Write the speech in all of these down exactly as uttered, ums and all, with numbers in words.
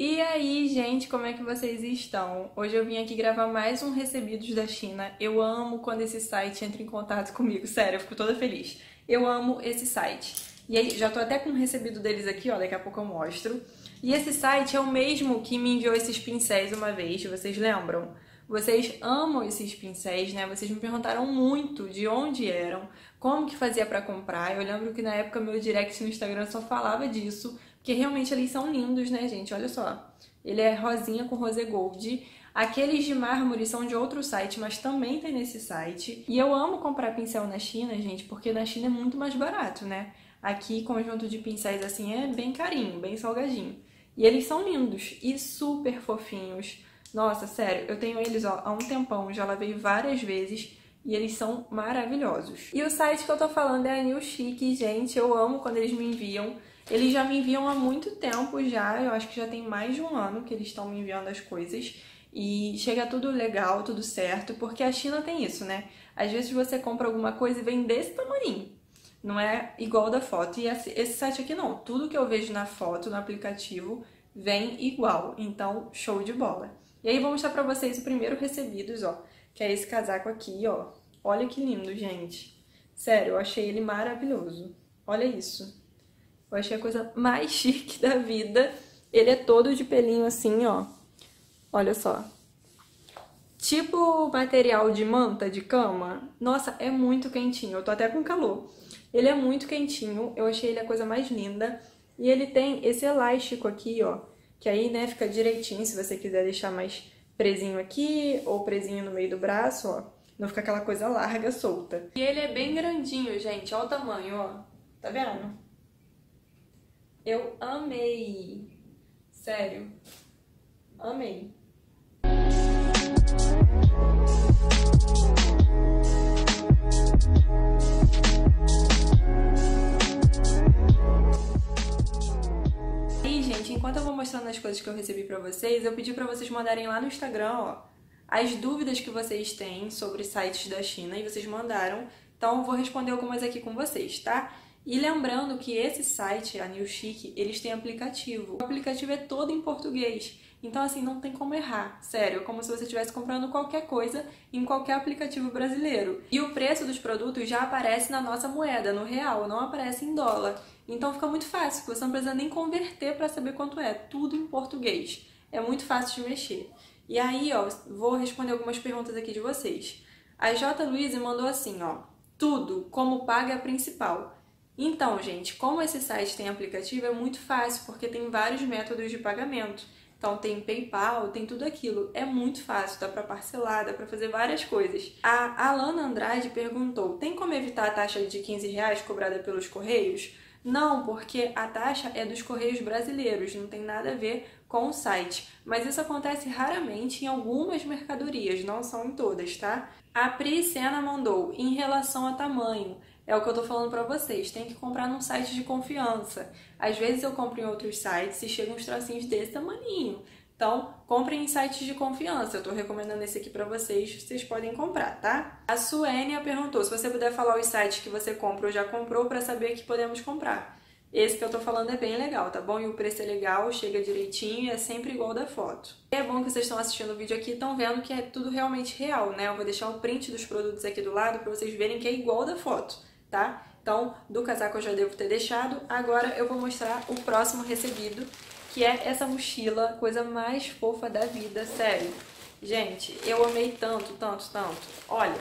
E aí, gente, como é que vocês estão? Hoje eu vim aqui gravar mais um Recebidos da China. Eu amo quando esse site entra em contato comigo, sério, eu fico toda feliz. Eu amo esse site. E aí, já tô até com um recebido deles aqui, ó, daqui a pouco eu mostro. E esse site é o mesmo que me enviou esses pincéis uma vez, vocês lembram? Vocês amam esses pincéis, né? Vocês me perguntaram muito de onde eram, como que fazia pra comprar. Eu lembro que na época meu direct no Instagram só falava disso, porque realmente eles são lindos, né, gente? Olha só. Ele é rosinha com rose gold. Aqueles de mármore são de outro site, mas também tem nesse site. E eu amo comprar pincel na China, gente, porque na China é muito mais barato, né? Aqui, conjunto de pincéis assim é bem carinho, bem salgadinho. E eles são lindos e super fofinhos. Nossa, sério, eu tenho eles ó, há um tempão, já lavei várias vezes e eles são maravilhosos. E o site que eu tô falando é a New Chic, gente, eu amo quando eles me enviam. Eles já me enviam há muito tempo já, eu acho que já tem mais de um ano que eles estão me enviando as coisas. E chega tudo legal, tudo certo, porque a China tem isso, né? Às vezes você compra alguma coisa e vem desse tamanho. Não é igual da foto. E esse site aqui não, tudo que eu vejo na foto, no aplicativo, vem igual. Então, show de bola. E aí vou mostrar pra vocês o primeiro recebidos, ó, que é esse casaco aqui, ó. Olha que lindo, gente. Sério, eu achei ele maravilhoso. Olha isso. Eu achei a coisa mais chique da vida. Ele é todo de pelinho assim, ó. Olha só. Tipo material de manta de cama. Nossa, é muito quentinho. Eu tô até com calor. Ele é muito quentinho. Eu achei ele a coisa mais linda. E ele tem esse elástico aqui, ó. Que aí, né, fica direitinho se você quiser deixar mais presinho aqui ou presinho no meio do braço, ó. Não fica aquela coisa larga, solta. E ele é bem grandinho, gente. Olha o tamanho, ó. Tá vendo? Eu amei. Sério. Amei. Enquanto eu vou mostrando as coisas que eu recebi pra vocês, eu pedi pra vocês mandarem lá no Instagram, ó, as dúvidas que vocês têm sobre sites da China e vocês mandaram, então eu vou responder algumas aqui com vocês, tá? E lembrando que esse site, a New Chic, eles têm aplicativo. O aplicativo é todo em português, então assim, não tem como errar, sério, é como se você estivesse comprando qualquer coisa em qualquer aplicativo brasileiro. E o preço dos produtos já aparece na nossa moeda, no real, não aparece em dólar. Então fica muito fácil, você não precisa nem converter para saber quanto é, tudo em português. É muito fácil de mexer. E aí, ó, vou responder algumas perguntas aqui de vocês. A J. Luiz mandou assim, ó, tudo, como paga a principal. Então, gente, como esse site tem aplicativo, é muito fácil, porque tem vários métodos de pagamento. Então tem PayPal, tem tudo aquilo. É muito fácil, dá para parcelar, dá para fazer várias coisas. A Alana Andrade perguntou, tem como evitar a taxa de quinze reais cobrada pelos Correios? Não, porque a taxa é dos Correios brasileiros, não tem nada a ver com o site. Mas isso acontece raramente em algumas mercadorias, não são em todas, tá? A Pri Sena mandou, em relação a tamanho, é o que eu tô falando pra vocês, tem que comprar num site de confiança. Às vezes eu compro em outros sites e chegam uns trocinhos desse tamaninho. Então, comprem em sites de confiança. Eu tô recomendando esse aqui pra vocês, vocês podem comprar, tá? A Suênia perguntou se você puder falar os sites que você compra ou já comprou pra saber que podemos comprar. Esse que eu tô falando é bem legal, tá bom? E o preço é legal, chega direitinho e é sempre igual da foto. É bom que vocês estão assistindo o vídeo aqui e estão vendo que é tudo realmente real, né? Eu vou deixar o print dos produtos aqui do lado pra vocês verem que é igual da foto, tá? Então, do casaco eu já devo ter deixado. Agora eu vou mostrar o próximo recebido, que é essa mochila, coisa mais fofa da vida, sério. Gente, eu amei tanto, tanto, tanto. Olha,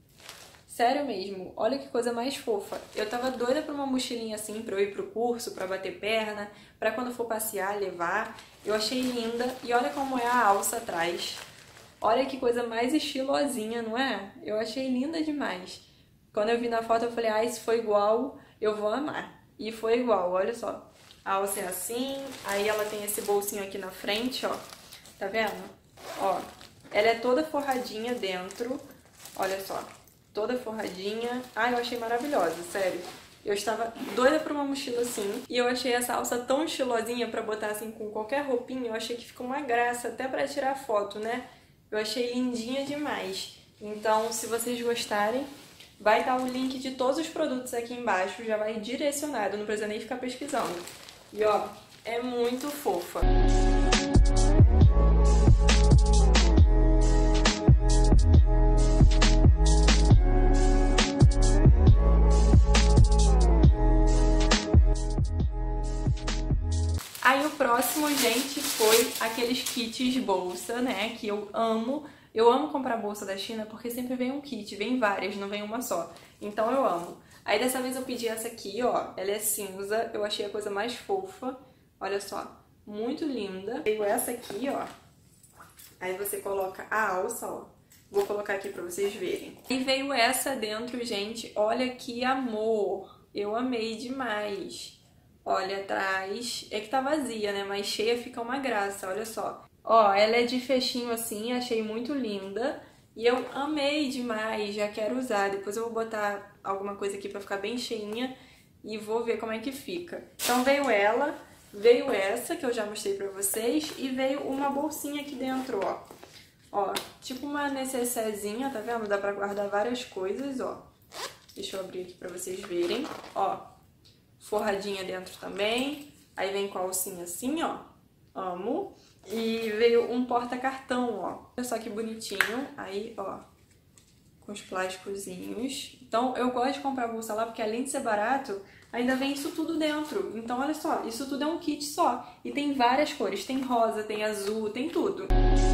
sério mesmo, olha que coisa mais fofa. Eu tava doida pra uma mochilinha assim, pra eu ir pro curso, pra bater perna, pra quando for passear, levar. Eu achei linda e olha como é a alça atrás. Olha que coisa mais estilosinha, não é? Eu achei linda demais. Quando eu vi na foto eu falei, ah, se for igual, eu vou amar. E foi igual, olha só. A alça é assim, aí ela tem esse bolsinho aqui na frente, ó. Tá vendo? Ó, ela é toda forradinha dentro. Olha só, toda forradinha. Ai, eu achei maravilhosa, sério. Eu estava doida pra uma mochila assim. E eu achei essa alça tão estilosinha pra botar assim com qualquer roupinha. Eu achei que fica uma graça, até pra tirar foto, né? Eu achei lindinha demais. Então, se vocês gostarem, vai estar o link de todos os produtos aqui embaixo. Já vai direcionado, não precisa nem ficar pesquisando. E ó, é muito fofa. gente, foi aqueles kits bolsa, né, que eu amo. Eu amo comprar bolsa da China porque sempre vem um kit, vem várias, não vem uma só. Então eu amo. Aí dessa vez eu pedi essa aqui, ó, ela é cinza, eu achei a coisa mais fofa, olha só, muito linda. Veio essa aqui, ó, aí você coloca a alça, ó, vou colocar aqui pra vocês verem. E veio essa dentro, gente, olha que amor, eu amei demais. Olha atrás, é que tá vazia, né, mas cheia fica uma graça, olha só. Ó, ela é de fechinho assim, achei muito linda. E eu amei demais, já quero usar. Depois eu vou botar alguma coisa aqui pra ficar bem cheinha e vou ver como é que fica. Então veio ela, veio essa que eu já mostrei pra vocês e veio uma bolsinha aqui dentro, ó. Ó, tipo uma necessairezinha, tá vendo? Dá pra guardar várias coisas, ó. Deixa eu abrir aqui pra vocês verem. Ó, forradinha dentro também. Aí vem com a alcinha assim, ó. Amo. E veio um porta-cartão, ó. Olha só que bonitinho. Aí, ó, com os plásticozinhos. Então, eu gosto de comprar bolsa lá porque além de ser barato, ainda vem isso tudo dentro. Então, olha só, isso tudo é um kit só. E tem várias cores. Tem rosa, tem azul, tem tudo.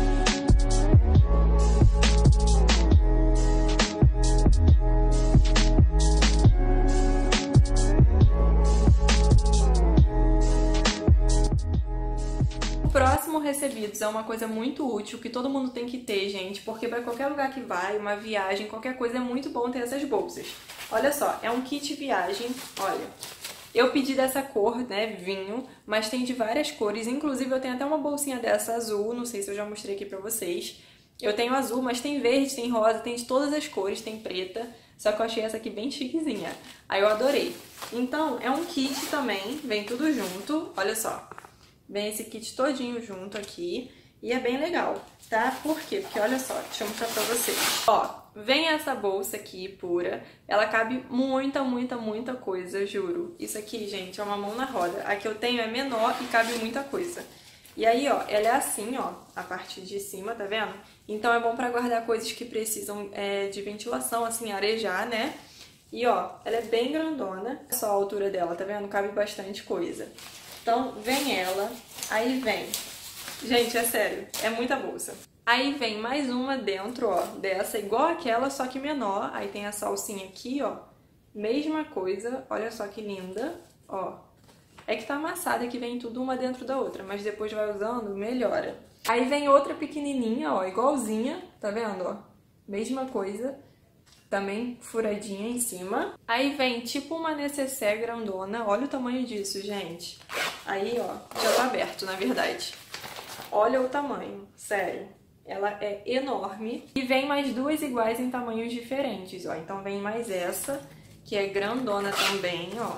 Próximo recebidos é uma coisa muito útil que todo mundo tem que ter, gente, porque para qualquer lugar que vai, uma viagem, qualquer coisa, é muito bom ter essas bolsas. Olha só, é um kit viagem, olha. Eu pedi dessa cor, né, vinho, mas tem de várias cores, inclusive eu tenho até uma bolsinha dessa azul, não sei se eu já mostrei aqui pra vocês. Eu tenho azul, mas tem verde, tem rosa, tem de todas as cores, tem preta, só que eu achei essa aqui bem chiquezinha. Aí eu adorei. Então, é um kit também, vem tudo junto, olha só. Vem esse kit todinho junto aqui e é bem legal, tá? Por quê? Porque olha só, deixa eu mostrar pra vocês. Ó, vem essa bolsa aqui pura, ela cabe muita, muita, muita coisa, juro. Isso aqui, gente, é uma mão na roda. A que eu tenho é menor e cabe muita coisa. E aí, ó, ela é assim, ó, a parte de cima, tá vendo? Então é bom pra guardar coisas que precisam é, de ventilação, assim, arejar, né? E ó, ela é bem grandona, olha só a altura dela, tá vendo? Cabe bastante coisa. Então, vem ela, aí vem, gente, é sério, é muita bolsa. Aí vem mais uma dentro, ó, dessa, igual aquela, só que menor. Aí tem essa alcinha aqui, ó, mesma coisa, olha só que linda, ó. É que tá amassada, que vem tudo uma dentro da outra, mas depois vai usando, melhora. Aí vem outra pequenininha, ó, igualzinha, tá vendo, ó, mesma coisa. Também furadinha em cima. Aí vem tipo uma necessaire grandona. Olha o tamanho disso, gente. Aí, ó, já tá aberto, na verdade. Olha o tamanho, sério. Ela é enorme. E vem mais duas iguais em tamanhos diferentes, ó. Então vem mais essa, que é grandona também, ó.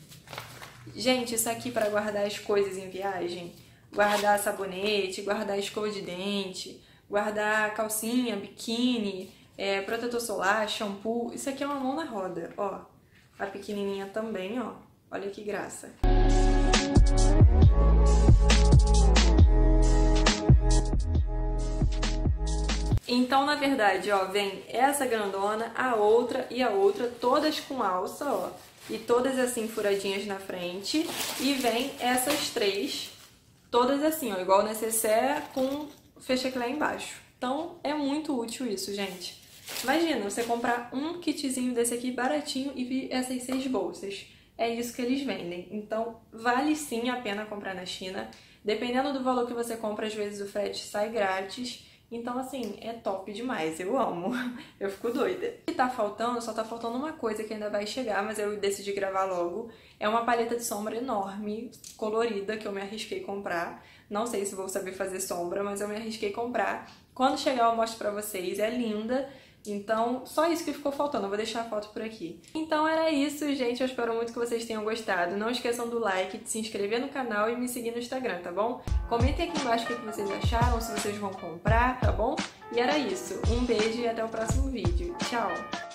Gente, isso aqui para guardar as coisas em viagem. Guardar sabonete, guardar escova de dente, guardar calcinha, biquíni... É, protetor solar, shampoo, isso aqui é uma mão na roda, ó. A pequenininha também, ó. Olha que graça. Então, na verdade, ó, vem essa grandona, a outra e a outra, todas com alça, ó. E todas assim, furadinhas na frente. E vem essas três, todas assim, ó, igual necessaire com fecheclé embaixo. Então, é muito útil isso, gente. Imagina, você comprar um kitzinho desse aqui baratinho e vir essas seis bolsas. É isso que eles vendem. Então, vale sim a pena comprar na China. Dependendo do valor que você compra, às vezes o frete sai grátis. Então, assim, é top demais. Eu amo. Eu fico doida. O que tá faltando, só tá faltando uma coisa que ainda vai chegar, mas eu decidi gravar logo. É uma paleta de sombra enorme, colorida, que eu me arrisquei comprar. Não sei se vou saber fazer sombra, mas eu me arrisquei comprar. Quando chegar eu mostro pra vocês. É linda. Então, só isso que ficou faltando, eu vou deixar a foto por aqui. Então era isso, gente, eu espero muito que vocês tenham gostado. Não esqueçam do like, de se inscrever no canal e me seguir no Instagram, tá bom? Comentem aqui embaixo o que vocês acharam, se vocês vão comprar, tá bom? E era isso, um beijo e até o próximo vídeo. Tchau!